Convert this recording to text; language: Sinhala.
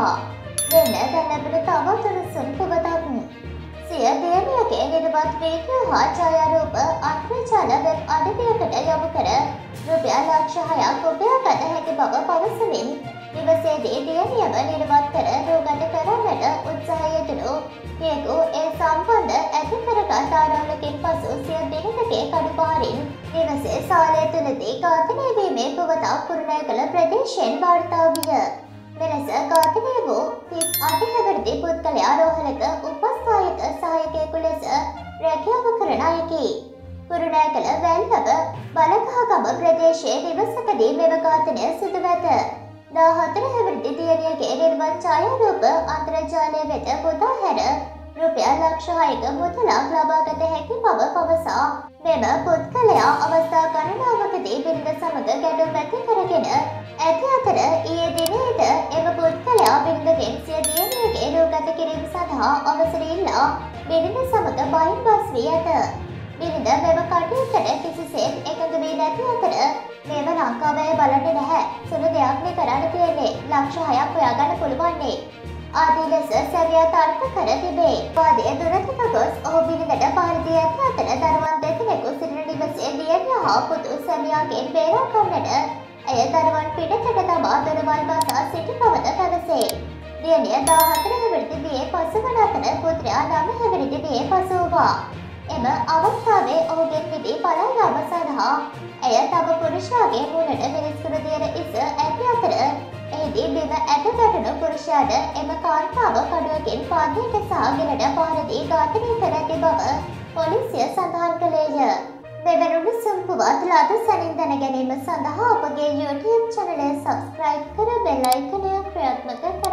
පසුවා. මෙන්න දැන් ලැබෙන තවත් උණුසුම් පුවතක්. සිය දියණියගේ නිර්වත් වීඩියෝ හා ඡායාරූප අන්තර්ජාල වෙබ් අඩවියකට යොමු කර රුපියල් ලක්ෂ 6ක් උපයාගත හැකි බව පවසමින් නිවසේදී දියණියව නිර්වත් කර රෝගත කරන්නට උත්සාහය යෙදුණු පියකු ඒ සම්බන්ධ ඇති කරගත් ආරවුලකින් පසු සිය බිරිඳගේ කඩුපාරින් නිවසේ සාලය තුළදී ඝාතනය වීමේ පුවතක් කුරුණෑගල ප්‍රදේශයෙන් වාර්තා විය. මෙලෙස ඝාතනය වූ 38 හැවිරිදි පුද්ගලයා රෝහලක උපස්ථායක සහායකයෙකු ලෙස රැකියාව කරන අයෙකි. කුරුණෑගල වැල්ලව බලගහගම ප්‍රදේශයේ නිවසකදී මෙම ඝාතනය සිදුව ඇත. 14 හැවිරිදි දියණියගේ නිර්වත් ඡායාරූප අන්තර්ජාලය වෙත පුදා හැර රුපියල් ලක්ෂ 6ක මුදලක් ලබාගත හැකි බව පවසා මෙම පුද්ගලයා අවස්ථා ගණනාවකදී බිරිඳ සමග ගැටුම් ඇති කරගෙන ඇති අතර ඊයේ දිනේද එම පුද්ගලයා බිරිඳගෙන් සිය දියණියගේ රෝගත කිරීම සඳහා අවසර ඉල්ලා බිරිඳ සමග බහින් බස් වී ඇත. බිරිඳ මෙම කටයුත්තට කිසිසේත් එකඟ වී නැති අතර මේව ලංකාවේ බලන්නේ නැහැ. සුළු දෙයක් නේ කරන්න තියෙන්නේ. ලක්ෂ 6ක් හොයාගන්න පුළුවන්නේ. ආදී ලෙස සැමියා තර්ක කර තිබේ. වාදය දුරදිග ගොස් ඔහු බිරිඳට පහර දී ඇති අතර දරුවන් දෙදෙනෙකු සිටින නිවසේ දියණිය හා පුතු සැමියාගෙන් බේරා ගන්නට ඇය දරුවන් පිටතට තබා දොරවල් බසා සිටි බවද පැවසේ. දියණිය 14 හැවිරිදි දියේ පසුවන අතර පුත්‍රයා 9 හැවිරිදි දියේ පසු වූවා. එම අවස්ථාවේ ඔහුගෙන් මිදී පලා යාම සඳහා ඇය තම පුරුෂයාගේ මුණට මිරිස්කුරු දියර ඉස ඇති අතර එහිදී බිම ඇට ගැටුණු පුරුෂයාට එම කාන්තාව කඩුවකින් පාදයට සහ ගෙලට පහර දී ඝාතනය කර ඇති බව පොලිසිය සඳහන් කළේය. මෙවැනි උණුසුම් පුවත් ලද සැනින් දැන ගැනීම සඳහා අපගේ YouTube චැනලය සබ්ස්ක්‍රයිබ් කර බෙල් අයිකනය ක්‍රියාත්මක